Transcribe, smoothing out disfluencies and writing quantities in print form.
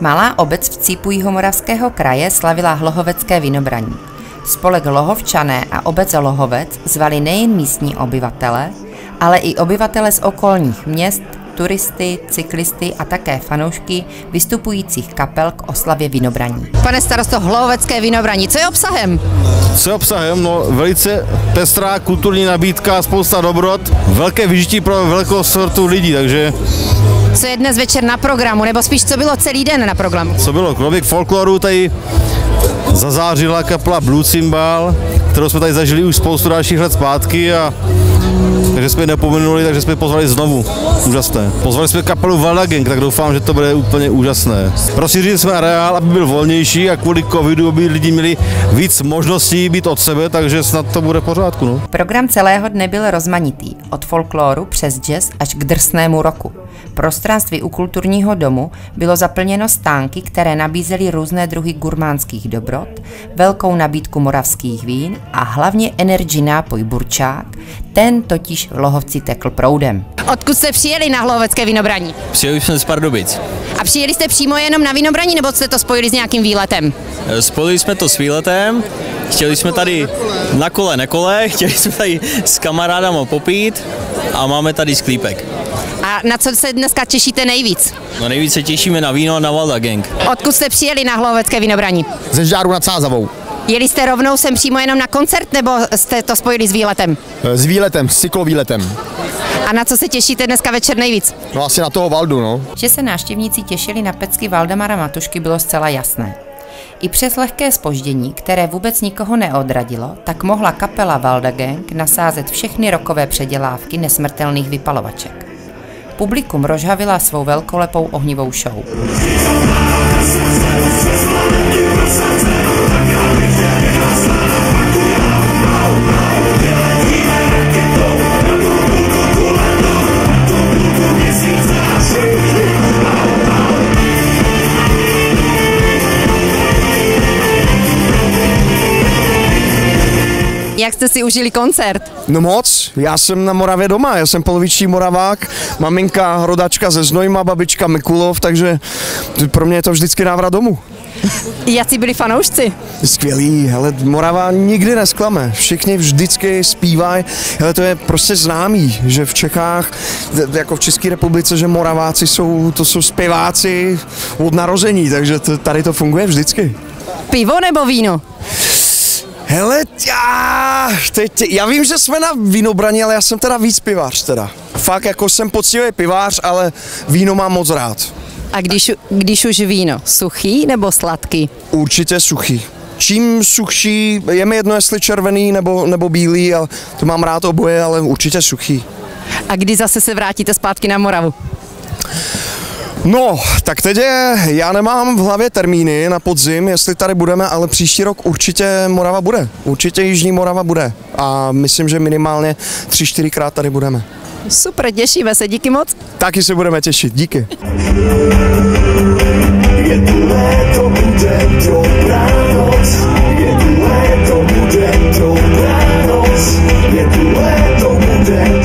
Malá obec v cípu Jihomoravského kraje slavila Hlohovecké vinobraní. Spolek Hlohovčané a obec Hlohovec zvali nejen místní obyvatele, ale i obyvatele z okolních měst, turisty, cyklisty a také fanoušky vystupujících kapel k oslavě vinobraní. Pane starosto, Hlohovecké vinobraní, co je obsahem? Co je obsahem? No, velice pestrá kulturní nabídka, spousta dobrot, velké vyžití pro velkou sortu lidí, takže... Co je dnes večer na programu, nebo spíš co bylo celý den na programu? Co bylo? Kromě folkloru tady zazářila kapela Blue Cymbal, kterou jsme tady zažili už spoustu dalších let zpátky, a takže jsme nepomenuli, takže jsme pozvali znovu. Úžasné. Pozvali jsme kapelu Valda Gang, tak doufám, že to bude úplně úžasné. Rozšířili jsme areál, aby byl volnější, a kvůli covidu by lidi měli víc možností být od sebe, takže snad to bude v pořádku. No. Program celého dne byl rozmanitý, od folkloru přes jazz až k drsnému rocku. Prostranství u kulturního domu bylo zaplněno stánky, které nabízely různé druhy gurmánských dobrot, velkou nabídku moravských vín a hlavně energy nápoj Burčák, ten totiž v Hlohovci tekl proudem. Odkud jste přijeli na Hlohovecké vinobraní? Přijeli jsme z Pardubic. A přijeli jste přímo jenom na vinobraní, nebo jste to spojili s nějakým výletem? Spojili jsme to s výletem, chtěli jsme tady na kole, nekole, chtěli jsme tady s kamarádama popít a máme tady sklípek. A na co se dneska těšíte nejvíc? No nejvíc se těšíme na víno a na Valda Gang. Odkud jste přijeli na Hlohovecké vinobraní? Ze Žďáru nad Sázavou. Jeli jste rovnou sem přímo jenom na koncert, nebo jste to spojili s výletem? S výletem, s cyklovýletem. A na co se těšíte dneska večer nejvíc? No asi na toho Valdu, no. Že se návštěvníci těšili na pecky Valdemara Matušky, bylo zcela jasné. I přes lehké zpoždění, které vůbec nikoho neodradilo, tak mohla kapela Valda Gang nasázet všechny rockové předělávky nesmrtelných vypalovaček. Publikum rozžhavila svou velkolepou ohnivou show. Jak jste si užili koncert? No moc, já jsem na Moravě doma, já jsem poloviční Moravák, maminka rodačka ze Znojma, babička Mikulov, takže pro mě je to vždycky návrat domů. Jací byli fanoušci? Skvělý, hele, Morava nikdy nesklame, všichni vždycky zpívají, hele, to je prostě známý, že v Čechách, jako v České republice, že Moraváci jsou zpěváci od narození, takže tady to funguje vždycky. Pivo nebo víno? Hele, já vím, že jsme na vinobraní, ale já jsem teda víc pivář teda. Fakt, jako jsem poctivý pivář, ale víno mám moc rád. A když už víno, suchý nebo sladký? Určitě suchý. Čím suchší, je mi jedno, jestli červený nebo bílý, ale to mám rád oboje, ale určitě suchý. A kdy zase se vrátíte zpátky na Moravu? No, tak teď já nemám v hlavě termíny na podzim, jestli tady budeme, ale příští rok určitě Morava bude. Určitě Jižní Morava bude. A myslím, že minimálně 3-4krát tady budeme. Super, těšíme se, díky moc. Taky se budeme těšit, díky. Je tu léto, bude dobrá noc. Je tu léto, bude dobrá noc. Je tu léto, bude